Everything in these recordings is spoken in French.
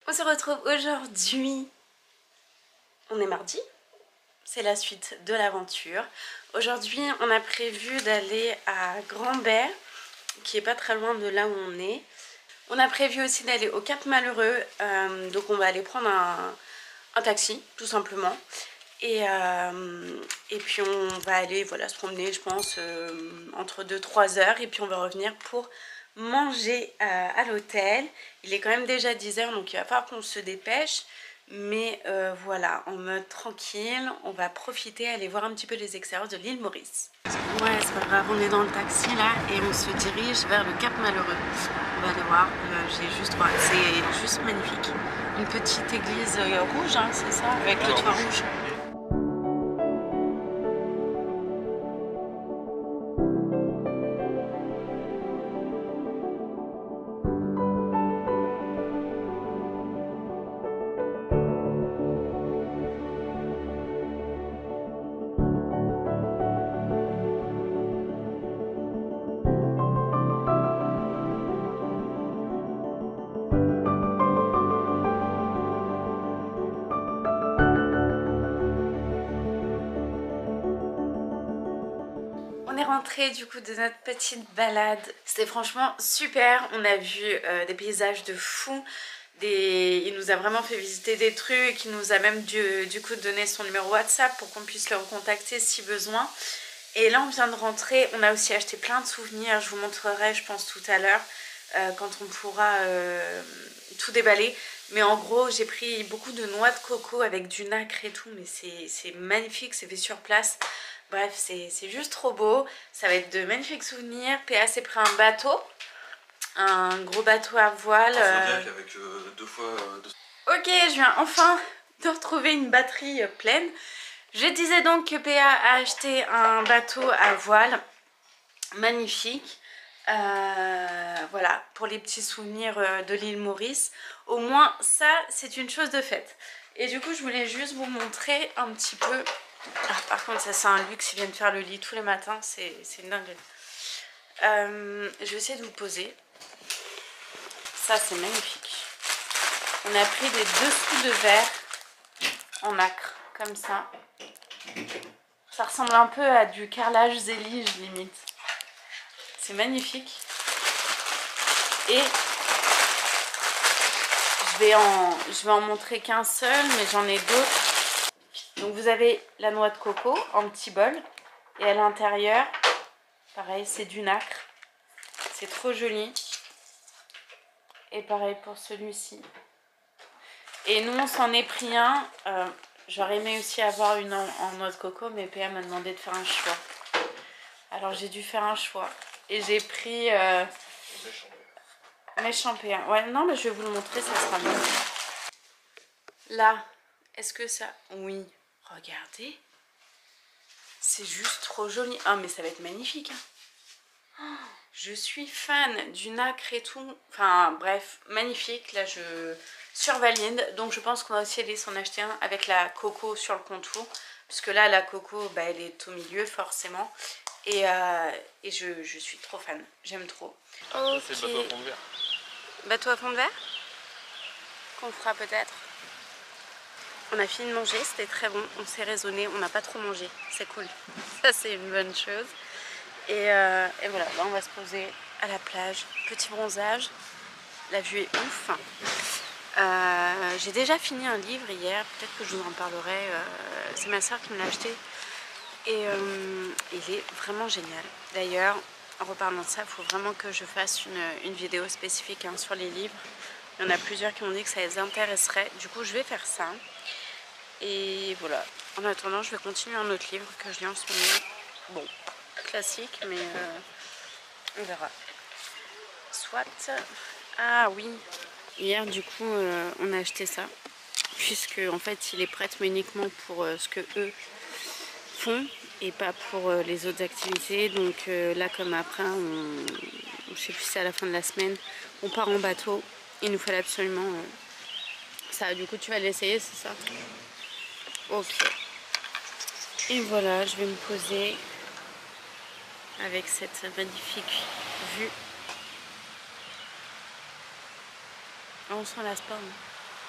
On se retrouve aujourd'hui, on est mardi, c'est la suite de l'aventure. Aujourd'hui on a prévu d'aller à Grand-Bay, qui est pas très loin de là où on est. On a prévu aussi d'aller au Cap Malheureux, donc on va aller prendre un taxi tout simplement. Et puis on va aller voilà, se promener je pense entre 2-3 heures et puis on va revenir pour manger à l'hôtel. Il est quand même déjà 10 heures donc il va falloir qu'on se dépêche. Mais voilà, en mode tranquille, on va profiter, aller voir un petit peu les extérieurs de l'île Maurice. Ouais, c'est pas grave, on est dans le taxi là et on se dirige vers le Cap Malheureux. On va aller voir, j'ai juste droit, c'est juste magnifique. Une petite église rouge, hein, c'est ça, avec le toit rouge. On est rentré du coup de notre petite balade. C'était franchement super. On a vu des paysages de fou. Il nous a vraiment fait visiter des trucs. Il nous a même du coup donné son numéro WhatsApp pour qu'on puisse le recontacter si besoin. Et là on vient de rentrer. On a aussi acheté plein de souvenirs. Je vous montrerai je pense tout à l'heure quand on pourra tout déballer. Mais en gros j'ai pris beaucoup de noix de coco avec du nacre et tout. Mais c'est magnifique, c'est fait sur place. Bref, c'est juste trop beau. Ça va être de magnifiques souvenirs. PA s'est pris un bateau. Un gros bateau à voile. Avec deux fois... Ok, je viens enfin de retrouver une batterie pleine. Je disais donc que PA a acheté un bateau à voile. Magnifique. Voilà, pour les petits souvenirs de l'île Maurice. Au moins, ça, c'est une chose de faite. Et du coup, je voulais juste vous montrer un petit peu... Ah, par contre ça c'est un luxe, il vient de faire le lit tous les matins, c'est une dinguerie. Je vais essayer de vous poser. Ça c'est magnifique. On a pris des dessous de verre en nacre, comme ça. Ça ressemble un peu à du carrelage zélige limite. C'est magnifique. Et je vais en montrer qu'un seul, mais j'en ai d'autres. Donc vous avez la noix de coco en petit bol. Et à l'intérieur, pareil, c'est du nacre. C'est trop joli. Et pareil pour celui-ci. Et nous, on s'en est pris un. J'aurais aimé aussi avoir une en noix de coco, mais PA m'a demandé de faire un choix. Alors j'ai dû faire un choix. Et j'ai pris méchant PA. Ouais, non, mais je vais vous le montrer, ça sera mieux. Là, est-ce que ça... Oui. Regardez, c'est juste trop joli. Ah mais ça va être magnifique hein. Oh, je suis fan du nacre et tout. Enfin bref, magnifique. Là je survalide. Donc je pense qu'on va aussi aller s'en acheter un avec la coco sur le contour. Puisque là la coco bah, elle est au milieu forcément. Et je suis trop fan. J'aime trop. Okay. C'est le bateau à fond de verre. Bateau à fond de verre qu'on fera peut-être. On a fini de manger, c'était très bon, on s'est raisonné, on n'a pas trop mangé, c'est cool. Ça c'est une bonne chose. Et voilà, là on va se poser à la plage, petit bronzage, la vue est ouf. J'ai déjà fini un livre hier, peut-être que je vous en parlerai, c'est ma soeur qui me l'a acheté. Et il est vraiment génial. D'ailleurs, en reparlant de ça, il faut vraiment que je fasse une vidéo spécifique hein, sur les livres. Il y en a plusieurs qui m'ont dit que ça les intéresserait, du coup je vais faire ça. Et voilà, en attendant je vais continuer un autre livre que je lis en ce moment. Bon, classique mais on verra. Soit... Ah oui, hier du coup on a acheté ça. Puisque en fait il est prêt mais uniquement pour ce que eux font et pas pour les autres activités. Donc là comme après, je sais plus si c'est à la fin de la semaine, on part en bateau. Il nous fallait absolument ça. Du coup tu vas l'essayer, c'est ça? Ok. Et voilà, je vais me poser avec cette magnifique vue. On s'en lasse pas. Hein.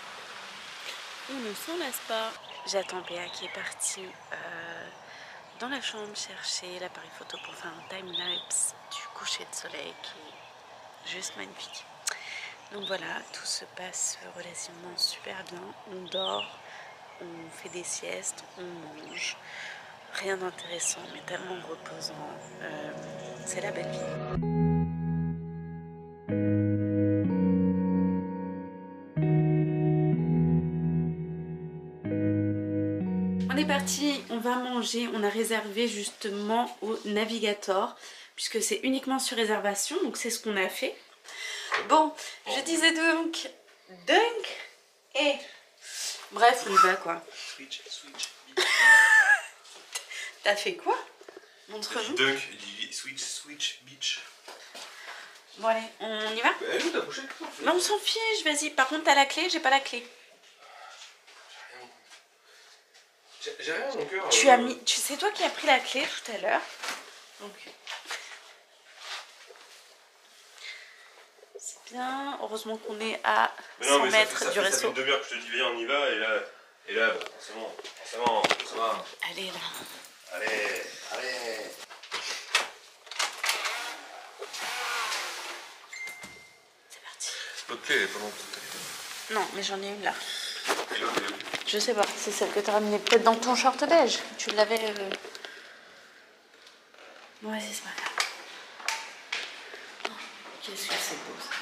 on ne s'en lasse pas. J'attends Béa qui est partie dans la chambre chercher l'appareil photo pour faire un time-lapse du coucher de soleil qui est juste magnifique. Donc voilà, tout se passe relativement super bien. On dort, on fait des siestes, on mange. Rien d'intéressant mais tellement reposant. C'est la belle vie. On est parti, on va manger, on a réservé justement au Navigator puisque c'est uniquement sur réservation, donc c'est ce qu'on a fait. Bon, je disais donc et bref, on y va quoi. Switch. T'as fait quoi? Montre-nous. Dunk, il dit switch, bitch. Bon allez, on y va? Elle est où ta pochette? Non, on s'en fiche, vas-y. Par contre, t'as la clé, j'ai pas la clé. J'ai rien dans mon cœur. Tu as mis, c'est toi qui as pris la clé tout à l'heure. Donc c'est bien. Heureusement qu'on est à 100 mètres du resto. Ça fait une demi-heure que je te dis viens on y va et là bah, c'est bon, ça va. Allez là. Allez. C'est parti. L'autre clé elle est pas dans ton téléphone. Non, mais j'en ai une là. Et l'autre elle est où? Je sais pas, c'est celle que t'as ramenée peut-être dans ton short beige. Tu l'avais... Ouais, c'est pas grave. Oh, qu'est-ce que c'est beau ça.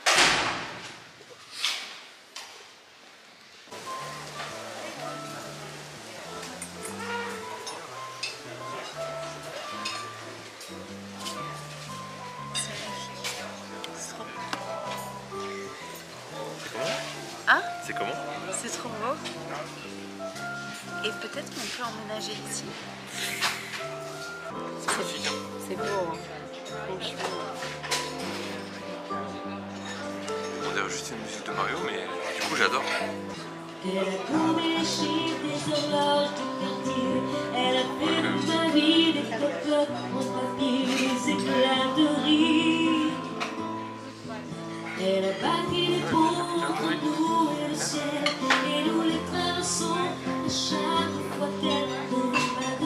Hein? C'est comment? C'est trop beau. Et peut-être qu'on peut emménager ici. C'est beau, hein. Franchement. On dirait juste une musique de Mario, mais du coup j'adore. Elle a tourné les chiffres des horloges du quartier. Elle a fait de ma vie des cocottes en papier, des éclats de rire. Elle a bâti des ponts entre nous et le ciel, et nous les traversons à chaque fois qu'elle ne veut pas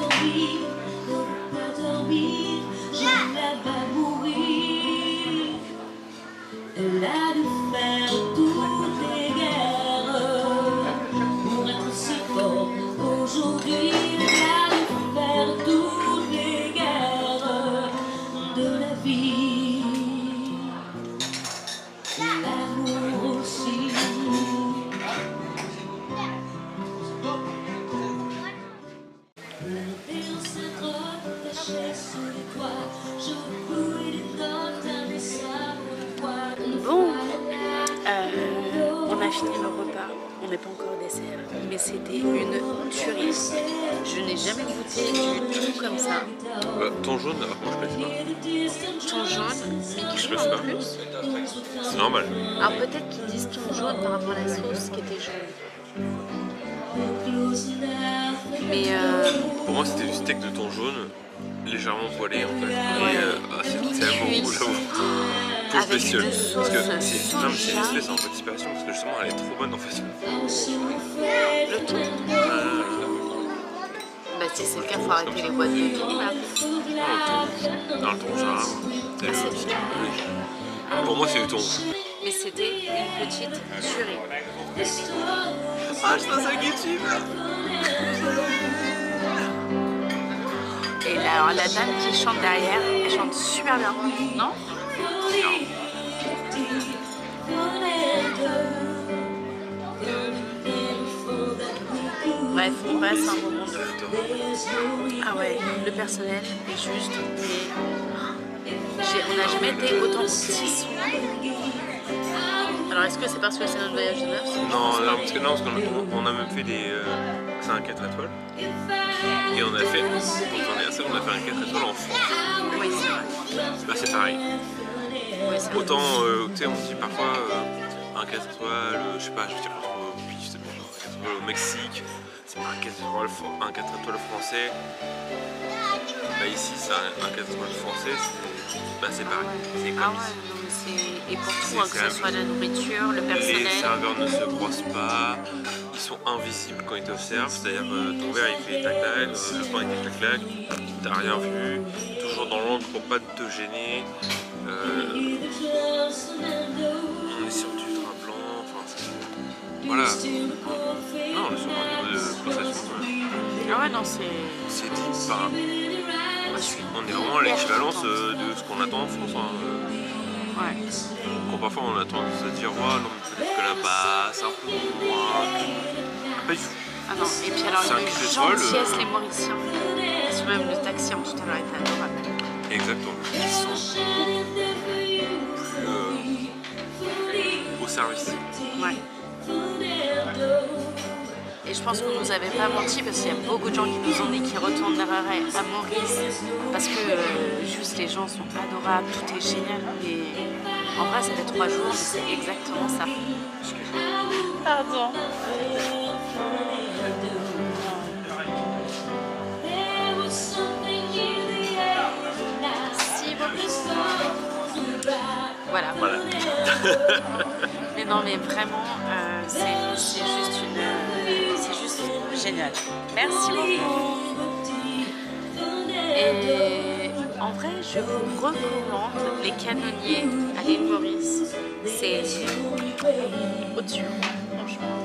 dormir, je la vais mourir. Elle a dû faire toutes les guerres pour être si forte aujourd'hui. Elle a dû faire toutes les guerres de la vie. L'amour aussi. Monter dans cette robe cachée sous les toits, je couille des notes, un message pour voir. Bon, on a fini le repas. On n'est pas encore au dessert, mais c'était une tuerie. Je n'ai jamais goûté du tout comme ça. Ton jaune, alors moi je connais pas. Ton jaune, mais qui Je change sais en pas. plus. C'est normal. Alors peut-être qu'ils disent ton jaune par rapport à la sauce qui était jaune. Mais Pour moi c'était du steak de thon jaune, légèrement poêlé en fait. Et c'est tellement cuit. beau j'avoue. Pour Avec spécial. deux Parce que sauces c'est non, mais c'est une soja. espèce en fait d'inspiration parce que justement elle est trop bonne en fait. le thon. Bah si c'est le cas, faut arrêter les boîtes de thon là. Dans le thon généralement. C'est le pour moi c'est le thon. Mais c'était une petite tuerie. Ah je pense à YouTube. Et là, alors la dame qui chante derrière, elle chante super bien, non? Bref, on passe un moment de fou. Ah ouais, le personnel est juste... On n'a jamais été autant petits. Alors est-ce que c'est parce que c'est notre voyage de noces? Non, parce qu'on a même fait des... c'est un 4 étoiles. Et on a fait, pour ton anniversaire, on a fait un 4 étoiles en France. Oui, c'est vrai. Là c'est pareil. Oui, c'est vrai. Autant, tu sais, on dit parfois un 4 étoiles, je sais pas, je veux dire, piste, bon, étoiles au Mexique, c'est pas un 4 étoiles français. Bah ici c'est un 4 étoiles français, c'est pareil, c'est comme ici. Non, mais et pour tout, que ce soit la nourriture, le personnel. Les serveurs ne se croisent pas, ils sont invisibles quand ils t'observent, c'est-à-dire ton verre il fait tac-tac, le pain il fait tac-tac, t'as rien vu, toujours dans l'angle pour pas te gêner. On est sur du drap blanc, enfin voilà. Non, on est sur un niveau de prestation. Ah ouais, non, c'est digne. Enfin, on est vraiment à l'équivalence de ce qu'on attend en France. Hein. Ouais. Quand parfois on attend de se dire, oh, non, mais peut-être que là-bas, c'est un peu moins. Pas du tout. Ah non, et puis alors, une gentillesse, les Mauriciens. Parce que même le taxi en tout à l'heure était adorable. Exactement. Ils sont plus au service. Ouais. Et je pense qu'on nous avait pas menti parce qu'il y a beaucoup de gens qui nous ont dit qu'ils retourneraient à Maurice parce que juste les gens sont adorables, tout est génial. Mais en vrai, ça fait 3 jours, mais c'est exactement ça. Pardon. Merci beaucoup. Voilà. Mais non, mais vraiment, c'est juste génial. Merci beaucoup. Et en vrai, je vous recommande les canonniers à l'île Maurice. C'est au-dessus, franchement.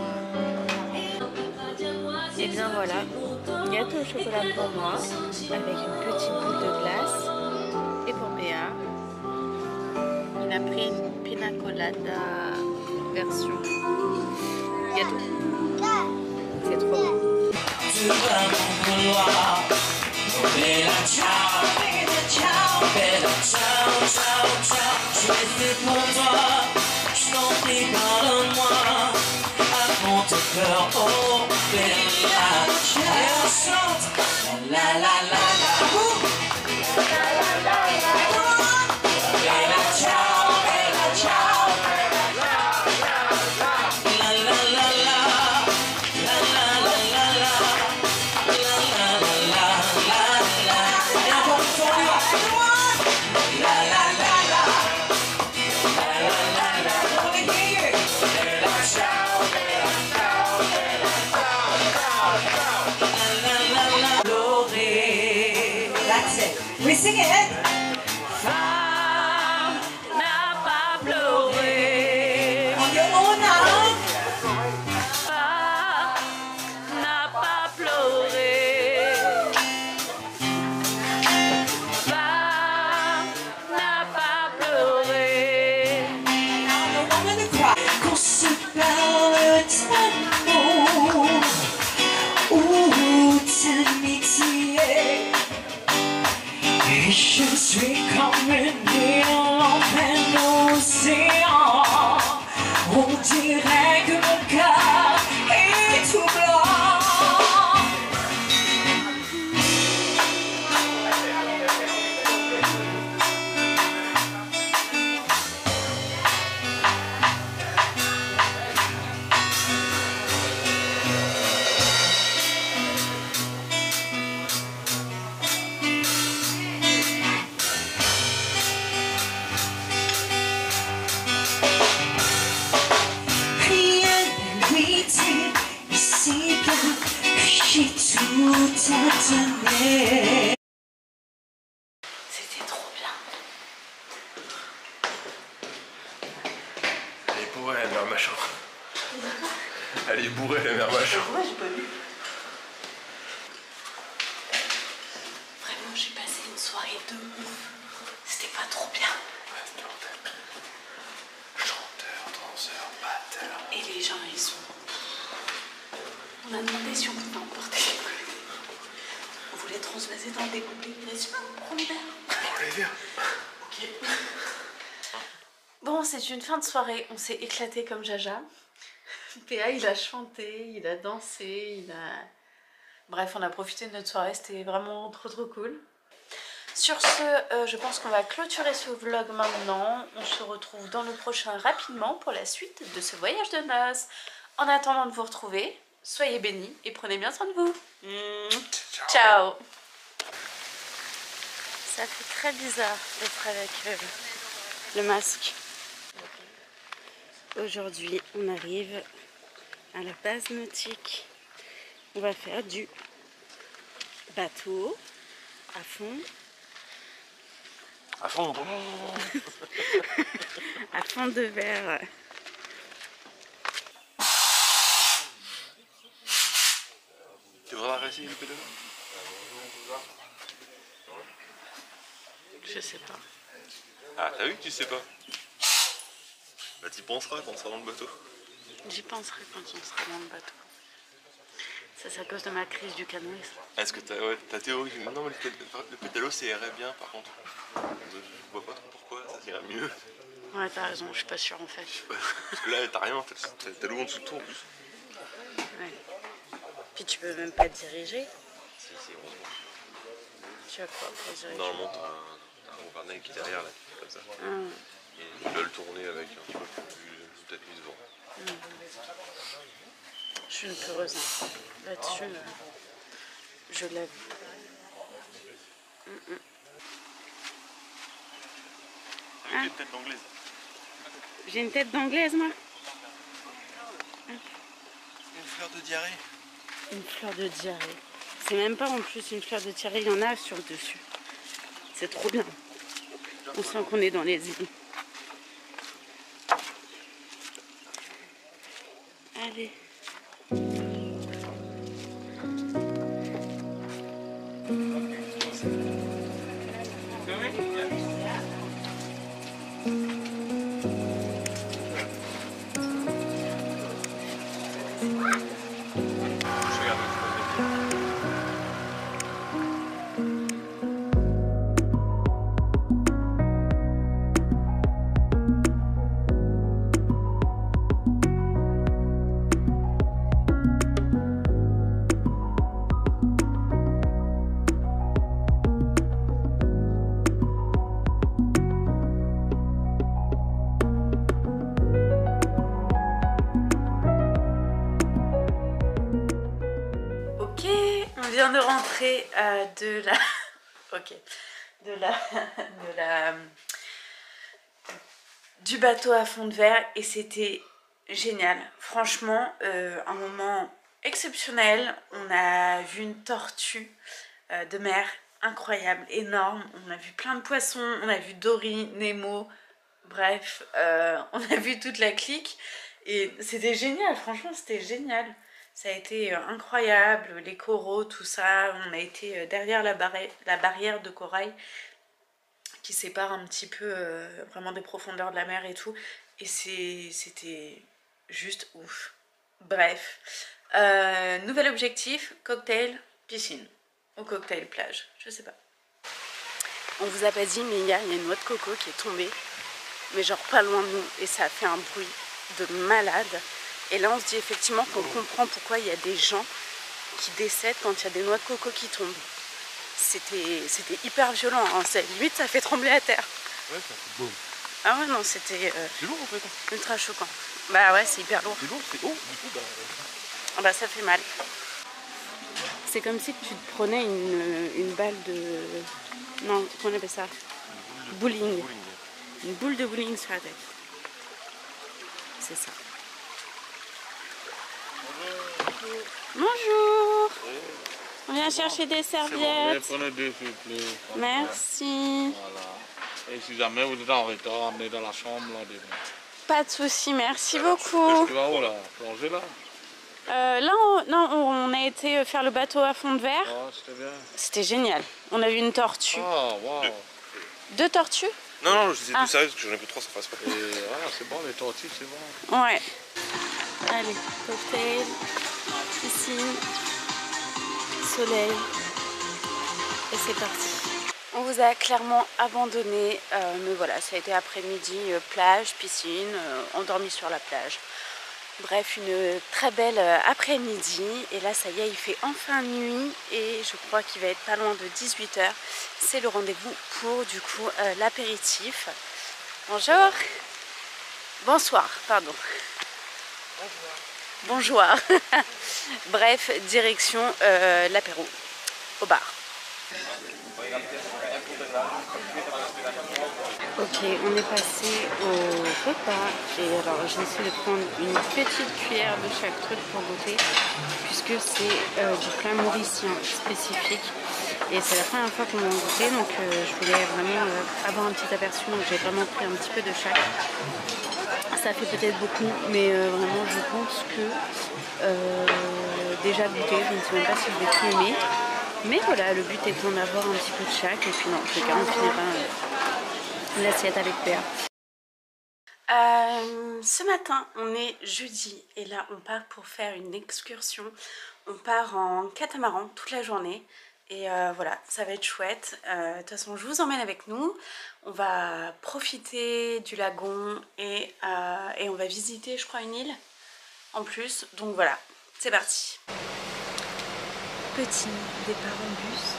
Et bien voilà, gâteau au chocolat pour moi, avec une petite boule de glace. Et pour Béa, il a pris une pina colada version gâteau. C'est trop bon. Tu vas m'en vouloir. Bella ciao, bella ciao, ciao, ciao. Je l'ai fait pour toi. Je t'en prie, pardonne-moi. Avant ton cœur, oh, bella ciao. Chante. La la la la. Bella ciao, bella ciao. La la la la. La la la la la. La la la la la la. And one for you, everyone. La la la la. La la la la. I wanna hear it. Bella ciao, bella ciao, bella ciao, ciao, ciao. La la la la. Glory. That's it. We sing it. Femme n'a pas pleuré. On your own now. Femme n'a pas pleuré. Femme n'a pas pleuré. Qu'on se parle d'amour ou d'amitié. Et je suis comme une île en plein océan. On dirait que mon cœur est tout blanc. Rien ne lui dit ici bien que j'ai tout à donner. C'était trop bien. Elle est bourrée la mère machin. Elle est bourrée la mère machin. Ouais, j'ai pas vu. Vraiment, j'ai passé une soirée de ouf. C'était pas trop bien. Chanteur, danseur, batteur. Et les gens, ils sont... On a demandé si on pouvait emporter les goulets. On voulait transvaser dans des goulets. Il a dit, prends le verre. Prends les verres. Ok. Bon, c'est une fin de soirée. On s'est éclaté comme Jaja. PA, il a chanté, il a dansé, Bref, on a profité de notre soirée. C'était vraiment trop cool. Sur ce, je pense qu'on va clôturer ce vlog maintenant. On se retrouve dans le prochain rapidement pour la suite de ce voyage de noces. En attendant de vous retrouver, soyez bénis et prenez bien soin de vous. Ciao. Ça fait très bizarre d'être avec le masque. Aujourd'hui, on arrive à la base nautique. On va faire du bateau à fond. À fond. À fond de verre. Tu voudras réessayer le pédalo? Je sais pas. Ah, t'as vu que tu sais pas? Bah t'y penseras quand on sera dans le bateau. J'y penserai quand on sera dans le bateau. Ça, c'est à cause de ma crise du canoë. Est-ce que ta théorie? Non, mais le pédalo ça irait bien par contre. Je vois pas trop pourquoi, ça irait mieux. Ouais, t'as raison, je suis pas sûre en fait. Parce que là t'as rien, t'as l'eau en dessous de toi en plus. Ouais. Puis tu peux même pas diriger. Si, heureusement. Tu as quoi pour diriger? Normalement t'as un gouvernail qui est derrière là, qui fait comme ça. Et tu dois le tourner avec un petit peu plus, peut-être plus devant. Je suis une peureuse. Hein. Là-dessus, je lève. Avec une tête d'anglaise. J'ai une tête d'anglaise, moi. Une fleur de diarrhée. Une fleur de diarrhée. C'est même pas en plus une fleur de diarrhée, il y en a sur le dessus. C'est trop bien. On sent qu'on est dans les îles. Allez. De rentrer du bateau à fond de verre et c'était génial. Franchement, un moment exceptionnel. On a vu une tortue de mer incroyable, énorme. On a vu plein de poissons, on a vu Dory, Nemo, bref, on a vu toute la clique et c'était génial. Franchement, c'était génial. Ça a été incroyable, les coraux, tout ça. On a été derrière la barrière de corail qui sépare un petit peu vraiment des profondeurs de la mer et tout. Et c'était juste ouf. Bref. Nouvel objectif, cocktail, piscine. Ou cocktail, plage, je sais pas. On vous a pas dit, mais il y a une noix de coco qui est tombée. Mais genre pas loin de nous. Et ça a fait un bruit de malade. Et là on se dit effectivement qu'on comprend pourquoi il y a des gens qui décèdent quand il y a des noix de coco qui tombent. C'était hyper violent, hein. Limite ça fait trembler la terre. Ouais, ça fait boum. Ah ouais non, c'était c'est lourd en fait. Ultra choquant. Bah ouais, c'est hyper lourd. C'est lourd, c'est haut, du coup Ah bah ça fait mal. C'est comme si tu te prenais une balle de... Non, comment on appelle ça? Bowling. Une boule de bowling sur la tête. C'est ça. Bonjour. On vient chercher des serviettes. Prenez deux s'il vous plaît. Merci. Voilà. Et si jamais vous êtes en retard, amenez dans la chambre là dedans. Pas de souci, merci beaucoup. Tu vas où là? Plonger là? On a été faire le bateau à fond de verre. Ah, c'était bien. C'était génial. On a vu une tortue. Ah, waouh. 2 tortues? Non, je suis plus sérieux parce que j'en ai plus 3, ça passe pas. C'est bon, les tortilles, c'est bon. Ouais. Allez, cocktail, piscine, soleil. Et c'est parti. On vous a clairement abandonné, mais voilà, ça a été après-midi, plage, piscine, endormi sur la plage. Bref, une très belle après-midi. Et là, ça y est, il fait enfin nuit et je crois qu'il va être pas loin de 18 h. C'est le rendez-vous pour, du coup, l'apéritif. Bonjour. Bonsoir, pardon. Bonjour. Bref, direction l'apéro au bar. Ok, on est passé au repas et alors j'ai essayé de prendre une petite cuillère de chaque truc pour goûter puisque c'est du plat mauricien spécifique et c'est la première fois qu'on va en goûter, donc je voulais vraiment avoir un petit aperçu, donc j'ai vraiment pris un petit peu de chaque. Ça fait peut-être beaucoup, mais vraiment je pense que déjà goûté, je ne sais même pas si je vais tout aimer. Mais voilà, le but étant d'avoir un petit peu de chaque et puis non, en tout cas on finira l'assiette avec Péa. Ce matin, on est jeudi et là on part pour faire une excursion. On part en catamaran toute la journée et voilà, ça va être chouette. De toute façon, je vous emmène avec nous. On va profiter du lagon et on va visiter, je crois, une île en plus. Donc voilà, c'est parti. Petit départ en bus.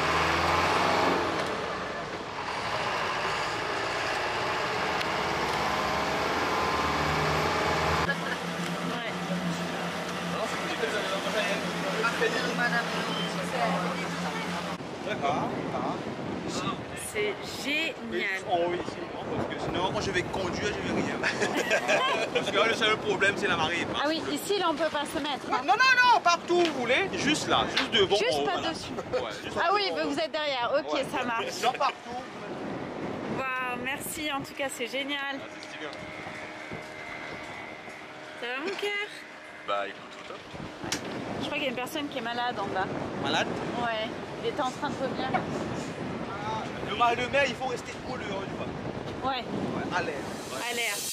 C'est génial. Oh oui, parce que sinon, quand je vais conduire, je vais rien. Parce que là, le seul problème, c'est la marée. Ah oui, ici, là, on peut pas se mettre. Hein. Non, non, non, partout où vous voulez. Juste là, juste devant. Juste pas voilà. dessus. Ouais, juste Ah oui, vous êtes derrière. Ok, ouais. ça marche. Sinon, partout. Waouh, merci. En tout cas, c'est génial. Ça va, mon cœur? Bah, écoute, tout top. Je crois qu'il y a une personne qui est malade en bas. Malade? Ouais, il était en train de vomir. Le maire, il faut rester au dehors du bas. Ouais, Ouais, à l'air. Ouais. à l'air.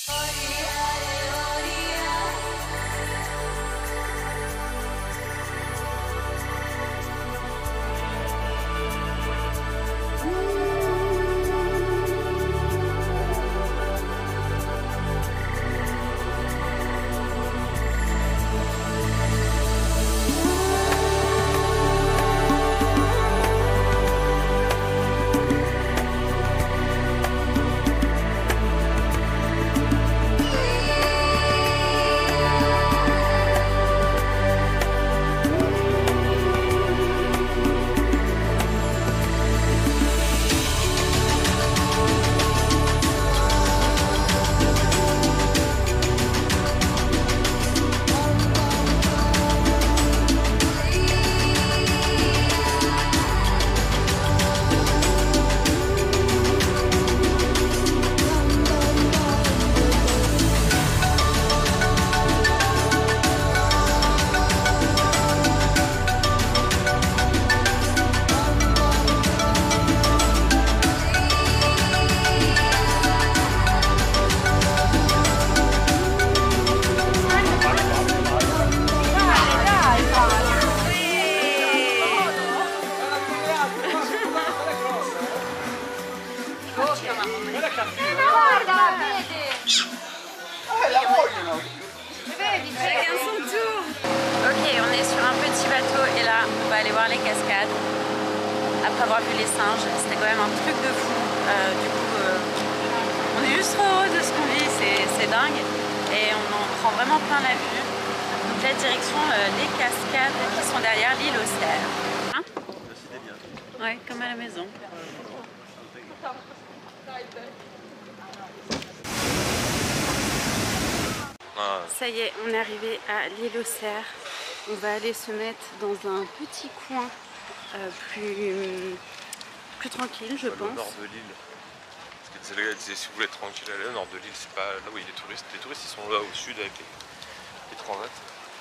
Chacun son tour. Ok, on est sur un petit bateau et là on va aller voir les cascades. Après avoir vu les singes, c'était quand même un truc de fou. Du coup, on est juste trop heureux de ce qu'on vit, c'est dingue. Et on en prend vraiment plein la vue. Donc la direction des cascades qui sont derrière l'île aux cerfs. Hein? Ouais, comme à la maison. Ça y est, on est arrivé à l'île aux cerfs. On va aller se mettre dans un petit coin plus tranquille, je pense. Le nord de l'île. Parce que le gars disait si vous voulez être tranquille, allez au nord de l'île, c'est pas là où il y a les touristes. Les touristes ils sont là au sud avec les transats.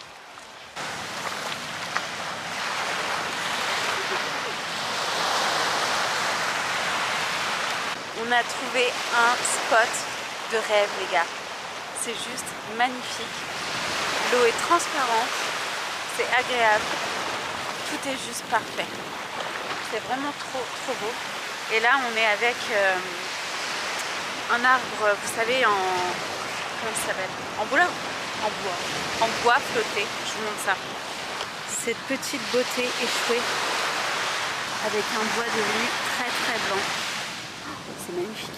On a trouvé un spot de rêve, les gars. C'est juste magnifique. L'eau est transparente, c'est agréable. Tout est juste parfait. C'est vraiment trop beau. Et là, on est avec un arbre, vous savez, comment ça s'appelle? En bois. En bois flotté. Je vous montre ça. Cette petite beauté échouée avec un bois de nuit très blanc. C'est magnifique.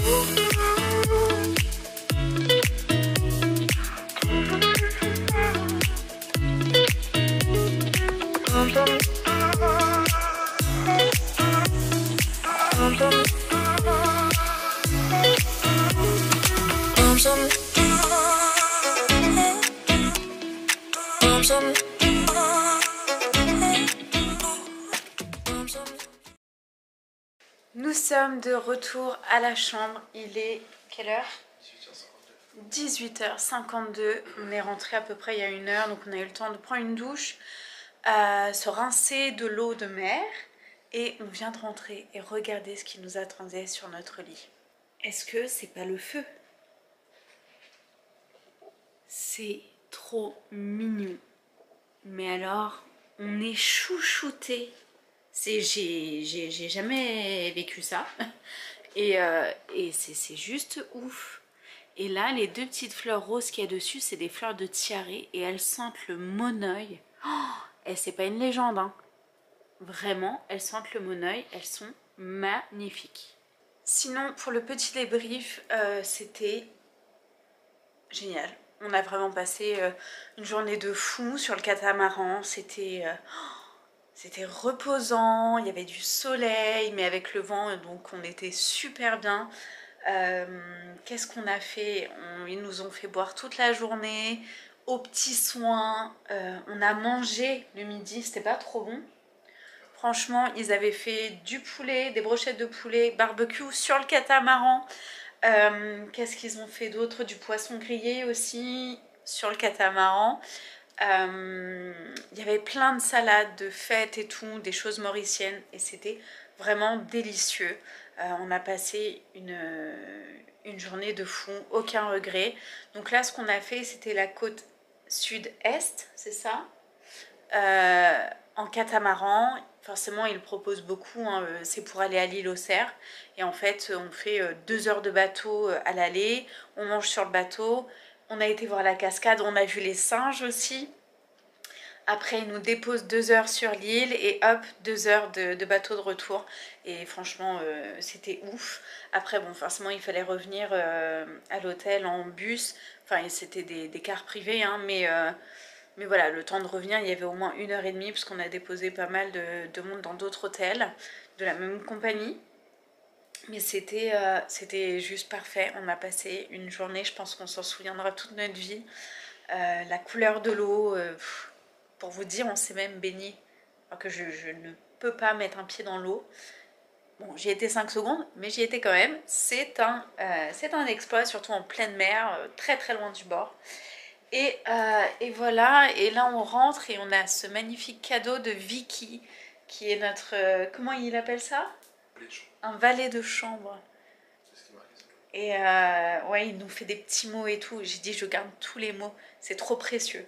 Nous sommes de retour à la chambre, il est quelle heure? 18h52, on est rentré à peu près il y a 1 heure, donc on a eu le temps de prendre une douche, se rincer de l'eau de mer et on vient de rentrer et regardez ce qui nous attendait sur notre lit. Est-ce que c'est pas le feu? C'est trop mignon, mais alors on est chouchoutés. J'ai jamais vécu ça et c'est juste ouf. Et là les 2 petites fleurs roses qu'il y a dessus, c'est des fleurs de tiare et elles sentent le monoeil. Oh, et c'est pas une légende hein. Vraiment elles sentent le monoeil, elles sont magnifiques. Sinon pour le petit débrief, c'était génial. On a vraiment passé une journée de fou sur le catamaran, c'était reposant, il y avait du soleil, mais avec le vent, donc on était super bien. Qu'est-ce qu'on a fait? Ils nous ont fait boire toute la journée, aux petits soins. On a mangé le midi, c'était pas trop bon. Franchement, ils avaient fait du poulet, des brochettes de poulet, barbecue sur le catamaran. Qu'est-ce qu'ils ont fait d'autre? Du poisson grillé aussi sur le catamaran. Il y avait plein de salades, de fêtes et tout, des choses mauriciennes et c'était vraiment délicieux. On a passé une journée de fou, aucun regret. Donc là ce qu'on a fait c'était la côte sud-est, c'est ça, en catamaran. Forcément ils proposent beaucoup, hein, c'est pour aller à l'île aux Cerfs et en fait on fait 2 heures de bateau à l'aller, on mange sur le bateau. On a été voir la cascade, on a vu les singes aussi. Après, ils nous déposent 2 heures sur l'île et hop, 2 heures de bateau de retour. Et franchement, c'était ouf. Après, bon, forcément, il fallait revenir à l'hôtel en bus. Enfin, c'était des cars privés, hein, mais voilà, le temps de revenir, il y avait au moins 1h30 parce qu'on a déposé pas mal de monde dans d'autres hôtels de la même compagnie. Mais c'était juste parfait. On a passé une journée, je pense qu'on s'en souviendra toute notre vie. La couleur de l'eau, pour vous dire, on s'est même baigné. Alors que je ne peux pas mettre un pied dans l'eau. Bon, j'y étais 5 secondes, mais j'y étais quand même. C'est un exploit, surtout en pleine mer, très très loin du bord. Et voilà, et là on rentre et on a ce magnifique cadeau de Vicky, qui est notre... comment il appelle ça? Un valet de chambre. Et ouais, il nous fait des petits mots et tout. J'ai dit je garde tous les mots, c'est trop précieux.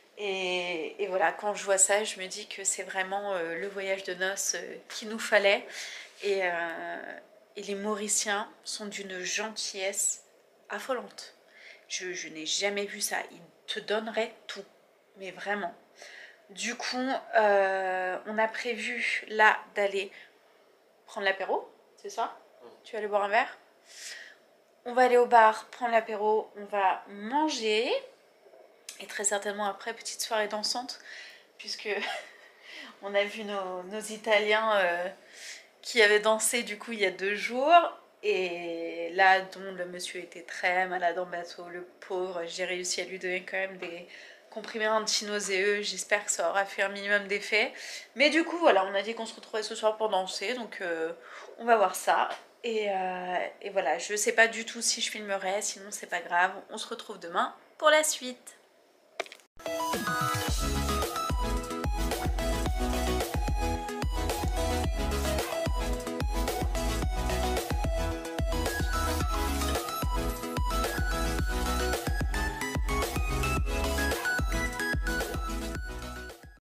Et voilà, quand je vois ça, je me dis que c'est vraiment le voyage de noces qu'il nous fallait. Et les Mauriciens sont d'une gentillesse affolante. Je n'ai jamais vu ça. Ils te donneraient tout, mais vraiment. Du coup, on a prévu là d'aller prendre l'apéro. C'est ça? Tu vas aller boire un verre? On va aller au bar, prendre l'apéro, on va manger. Et très certainement après, petite soirée dansante. Puisque on a vu nos Italiens qui avaient dansé du coup il y a 2 jours. Et là, dont le monsieur était très malade en bateau, le pauvre. J'ai réussi à lui donner quand même des comprimés anti-nauséeux. J'espère que ça aura fait un minimum d'effet. Mais du coup, voilà, on a dit qu'on se retrouvait ce soir pour danser. Donc, on va voir ça. Et voilà, je sais pas du tout si je filmerai. Sinon, c'est pas grave. On se retrouve demain pour la suite.